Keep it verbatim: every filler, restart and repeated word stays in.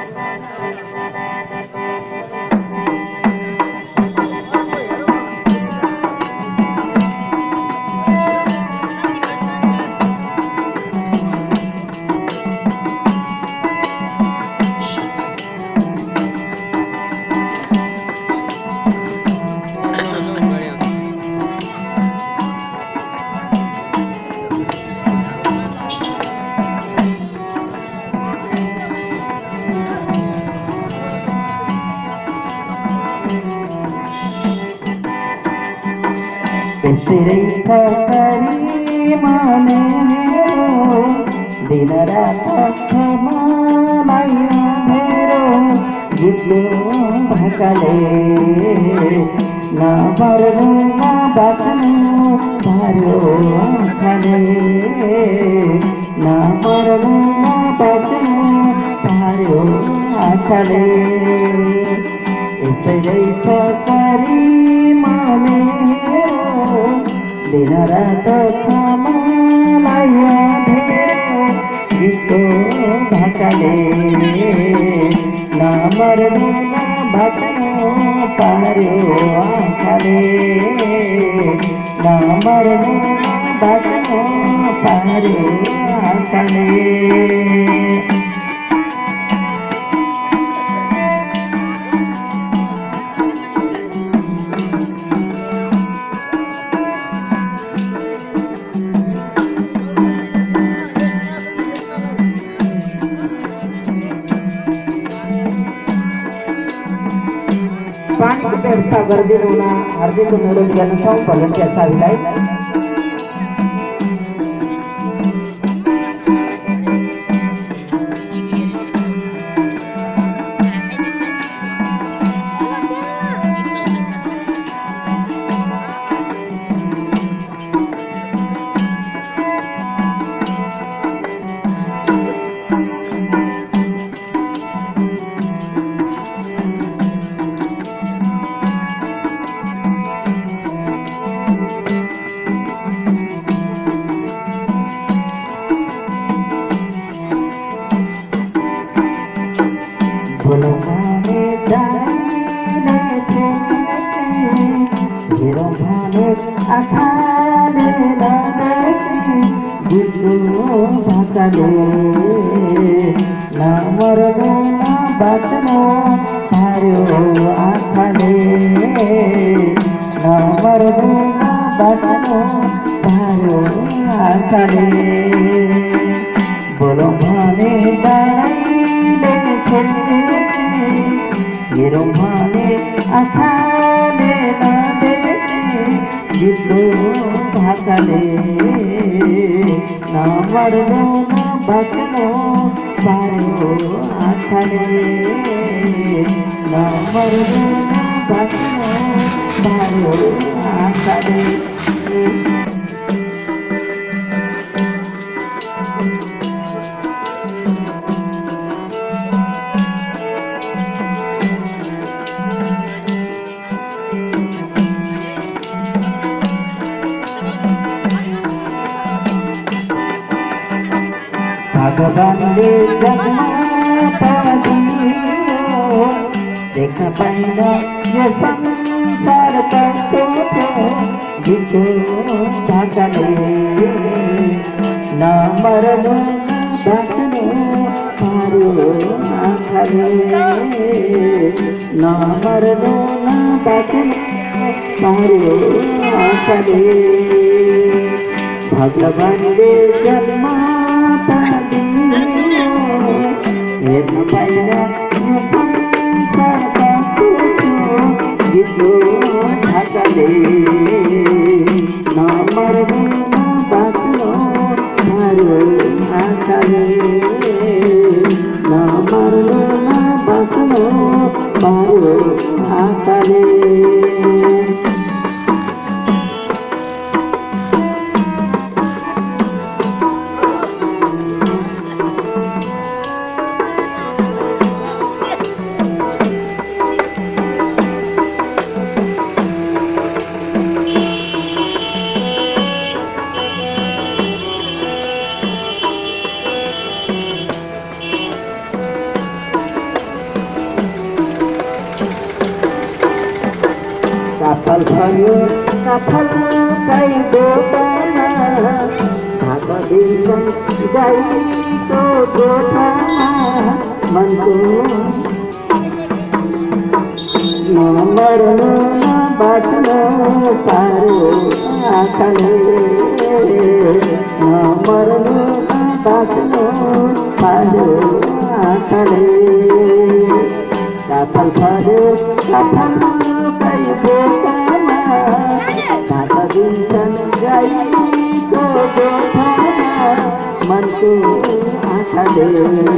तेरे ठहरी माने दिन रात माया मेरो जितलो भकले ना मरनु ना बाँच्नु पार्यो आँखाले ना मरनु ना बाँच्नु पार्यो आँखाले यसै ठहरी माने दिन रात मलाई भेट्यो गीतको भाकाले नमर्नु नबाँच्नु पार्यो आँखाले नमर्नु नबाँच्नु पार्यो आँखाले पानीको व्यवस्था गरिदिनु हुन हार्दिक अनुरोध गर्न चाहन्छौँ भलन्टियर साथीलाई। बोलो माने जाने हेरो माने आखाले लागे गीतको भाकाले नमर्नु नबाँच्नु पार्यो आँखाले नमर्नु नबाँच्नु पार्यो आँखाले बोलो माने जाने मेरो माने आँखाले नदेखे गीतको भाकाले नमर्नु नबाँच्नु पार्यो आँखाले नमर्नु नबाँच्नु पार्यो आँखाले भगवानले जन्म दियो देखा पाइन यो संसार कस्तो गीतको भाकाले नमर्नु नबाँच्नु पार्यो आँखाले नमर्नु नबाँच्नु पार्यो आँखाले भगवानले जन्म हेर्न पाइन गीतको भाकाले नमर्नु नबाँच्नु पार्यो आँखाले नमर्नु नबाँच्नु पार्यो आँखाले सफल भयो सफल कई दोटामा भाग दिन्छन् गाईको गोठामा मनको नमर्नु नबाच्नु पारो आँखाले नमर्नु नबाच्नु पारो आँखाले सफल भयो सफल कई दोटामा भाग दिन्छन् गाईको गोठामा मनको आँखाले